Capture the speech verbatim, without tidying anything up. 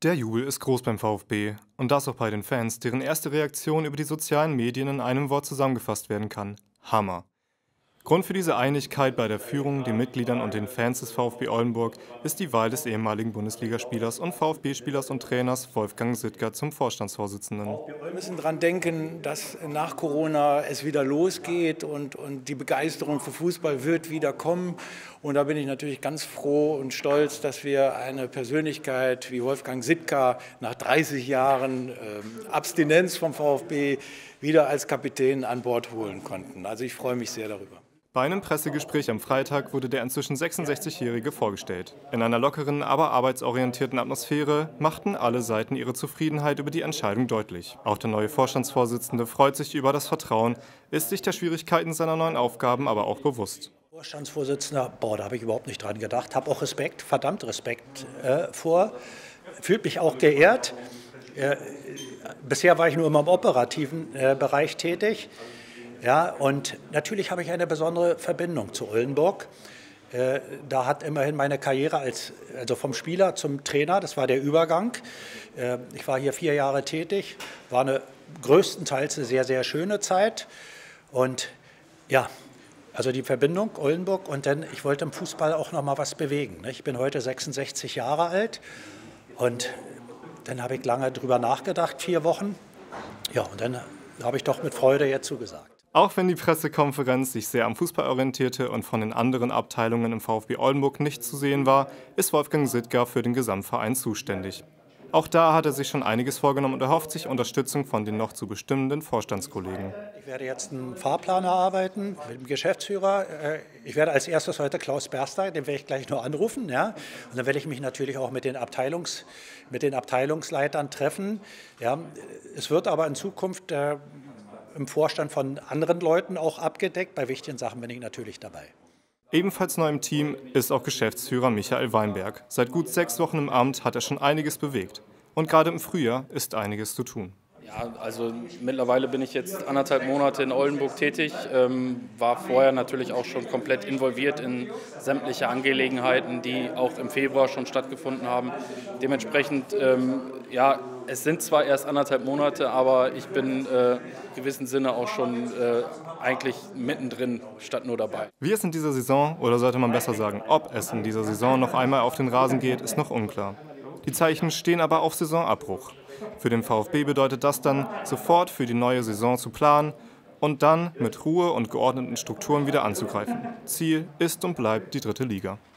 Der Jubel ist groß beim VfB und das auch bei den Fans, deren erste Reaktion über die sozialen Medien in einem Wort zusammengefasst werden kann: Hammer. Grund für diese Einigkeit bei der Führung, den Mitgliedern und den Fans des VfB Oldenburg ist die Wahl des ehemaligen Bundesligaspielers und VfB-Spielers und Trainers Wolfgang Sittger zum Vorstandsvorsitzenden. Wir müssen daran denken, dass nach Corona es wieder losgeht und, und die Begeisterung für Fußball wird wieder kommen. Und da bin ich natürlich ganz froh und stolz, dass wir eine Persönlichkeit wie Wolfgang Sittger nach dreißig Jahren ähm, Abstinenz vom VfB wieder als Kapitän an Bord holen konnten. Also ich freue mich sehr darüber. Bei einem Pressegespräch am Freitag wurde der inzwischen sechsundsechzigjährige vorgestellt. In einer lockeren, aber arbeitsorientierten Atmosphäre machten alle Seiten ihre Zufriedenheit über die Entscheidung deutlich. Auch der neue Vorstandsvorsitzende freut sich über das Vertrauen, ist sich der Schwierigkeiten seiner neuen Aufgaben aber auch bewusst. Vorstandsvorsitzender, boah, da habe ich überhaupt nicht dran gedacht, habe auch Respekt, verdammt Respekt äh, vor, fühlt mich auch geehrt. Äh, bisher war ich nur immer im operativen äh, Bereich tätig. Ja, und natürlich habe ich eine besondere Verbindung zu Oldenburg. Äh, da hat immerhin meine Karriere als, also vom Spieler zum Trainer, das war der Übergang. Äh, ich war hier vier Jahre tätig, war eine größtenteils eine sehr, sehr schöne Zeit. Und ja, also die Verbindung Oldenburg, und dann, ich wollte im Fußball auch noch mal was bewegen. Ne? Ich bin heute sechsundsechzig Jahre alt und dann habe ich lange drüber nachgedacht, vier Wochen. Ja, und dann habe ich doch mit Freude jetzt zugesagt. Auch wenn die Pressekonferenz sich sehr am Fußball orientierte und von den anderen Abteilungen im VfB Oldenburg nicht zu sehen war, ist Wolfgang Sittger für den Gesamtverein zuständig. Auch da hat er sich schon einiges vorgenommen und erhofft sich Unterstützung von den noch zu bestimmenden Vorstandskollegen. Ich werde jetzt einen Fahrplan erarbeiten mit dem Geschäftsführer. Ich werde als erstes heute Klaus Berster, den werde ich gleich nur anrufen. Ja? Und dann werde ich mich natürlich auch mit den, Abteilungs, mit den Abteilungsleitern treffen. Ja? Es wird aber in Zukunft äh, im Vorstand von anderen Leuten auch abgedeckt. Bei wichtigen Sachen bin ich natürlich dabei. Ebenfalls neu im Team ist auch Geschäftsführer Michael Weinberg. Seit gut sechs Wochen im Amt hat er schon einiges bewegt. Und gerade im Frühjahr ist einiges zu tun. Ja, also mittlerweile bin ich jetzt anderthalb Monate in Oldenburg tätig, ähm, war vorher natürlich auch schon komplett involviert in sämtliche Angelegenheiten, die auch im Februar schon stattgefunden haben. Dementsprechend, ähm, ja, es sind zwar erst anderthalb Monate, aber ich bin äh, in gewissem Sinne auch schon äh, eigentlich mittendrin, statt nur dabei. Wie es in dieser Saison, oder sollte man besser sagen, ob es in dieser Saison noch einmal auf den Rasen geht, ist noch unklar. Die Zeichen stehen aber auf Saisonabbruch. Für den VfB bedeutet das dann, sofort für die neue Saison zu planen und dann mit Ruhe und geordneten Strukturen wieder anzugreifen. Ziel ist und bleibt die dritte Liga.